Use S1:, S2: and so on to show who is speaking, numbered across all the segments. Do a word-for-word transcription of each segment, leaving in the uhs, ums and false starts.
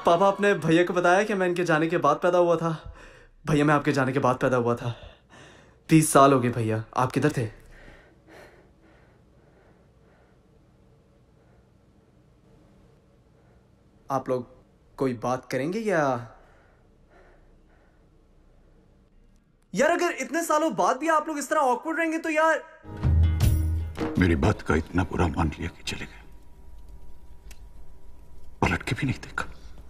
S1: पापा अपने भैया को बताया कि मैं इनके जाने के बाद पैदा हुआ था। भैया मैं आपके जाने के बाद पैदा हुआ था। तीस साल हो गए भैया, आप किधर थे? आप लोग कोई बात करेंगे या यार अगर इतने सालों बाद भी आप लोग इस तरह ऑकवर्ड रहेंगे तो यार।
S2: मेरी बात का इतना बुरा मान लिया कि चले गए, पलट के भी नहीं देखा,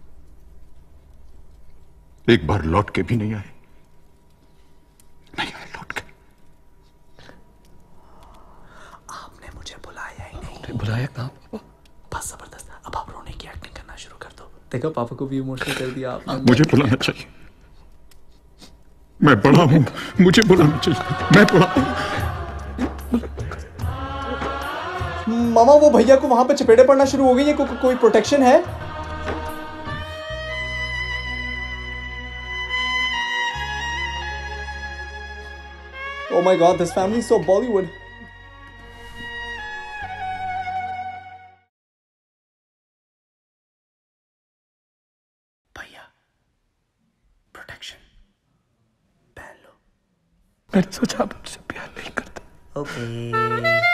S2: एक बार लौट के भी नहीं आए, नहीं आए लौट के।
S1: आपने मुझे बुलाया ही नहीं।
S3: बुलाया कहाँ पापा?
S1: बस जबरदस्त, अब आप रोने की एक्टिंग करना शुरू कर दो। देखो पापा को भी इमोशनल कर दिया आपने।
S2: मुझे बुलाना चाहिए, मैं बड़ा हूं, मुझे बुलाना चाहिए, मैं बड़ा हूं।
S1: मामा वो भैया को वहां पे चपेटे पड़ना शुरू हो गई है, को, को, कोई प्रोटेक्शन है? Oh my god, this family is so Bollywood. भैया प्रोटेक्शन पहन लो।
S3: मैंने सोचा आप मुझसे प्यार नहीं करते।
S1: Okay okay.